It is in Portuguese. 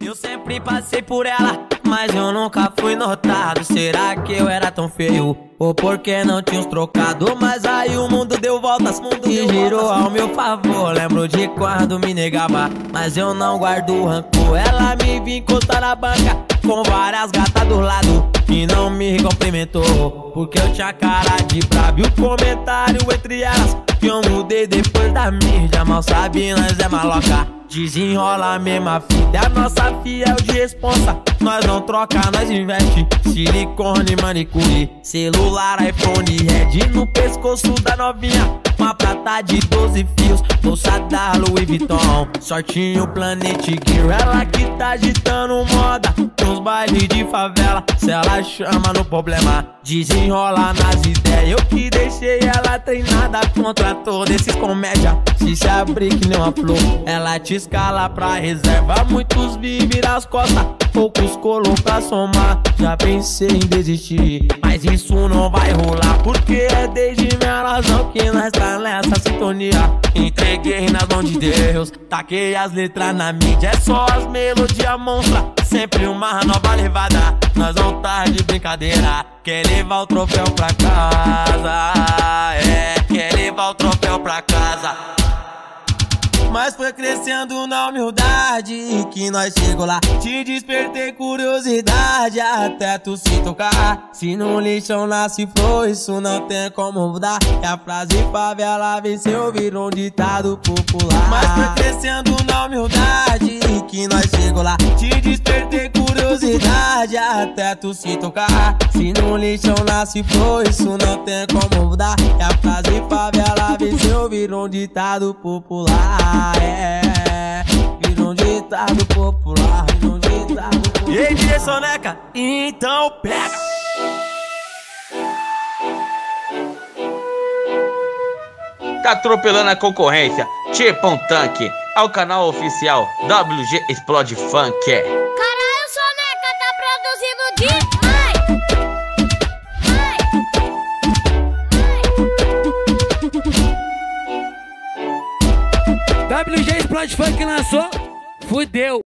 Eu sempre passei por ela, mas eu nunca fui notado. Será que eu era tão feio? Ou porque não tinha uns trocados? Mas aí o mundo deu voltas e girou ao meu favor. Lembro de quando me negava, mas eu não guardo rancor. Ela me vinha encostar na banca com várias gatas do lado e não me cumprimentou, porque eu tinha cara de brabo. E o comentário entre elas que eu mudei depois da mídia, mal sabe, nós é maloca. Desenrola a mesma fita, a nossa fiel de responsa. Nós não troca, nós investe. Silicone, manicure, celular, iPhone, Red no pescoço da novinha. Uma prata de 12 fios, bolsa da Louis Vuitton, shortinho Planet Gear. Ela que tá agitando moda nos bailes de favela. Se ela chama no problema, desenrola nas ideias. Eu que deixei ela treinada contra todos esses comédia. Se se abrir que nem uma flor, ela te escala pra reserva. Muitos vivem as costas, poucos colou pra somar. Já pensei em desistir, mas isso não vai rolar, porque é desde minha razão que nós tá nessa sintonia. Entreguei nas mãos de Deus, taquei as letras na mídia. É só as melodias monstra, sempre uma nova levada. Nós não tá de brincadeira, quer levar o troféu pra casa. É, quer levar o troféu pra casa. Mas foi crescendo na humildade que nós chegou lá. Te despertei curiosidade até tu se tocar. Se no lixão nasce flor, isso não tem como mudar. E a frase favela venceu, virou um ditado popular. Mas foi crescendo na humildade que nós chegou lá. Te despertei curiosidade até tu se tocar. Se no lixão nasce flor, isso não tem como mudar. E a frase favela venceu, virou um ditado popular. Virou um ditado popular, virou um ditado popular. E aí, DJ Soneca, então pega! Tá atropelando a concorrência, tipo um tanque. Ao canal oficial WG Explode Funk. Caralho, Soneca tá produzindo demais! WG Explode Funk lançou, fudeu.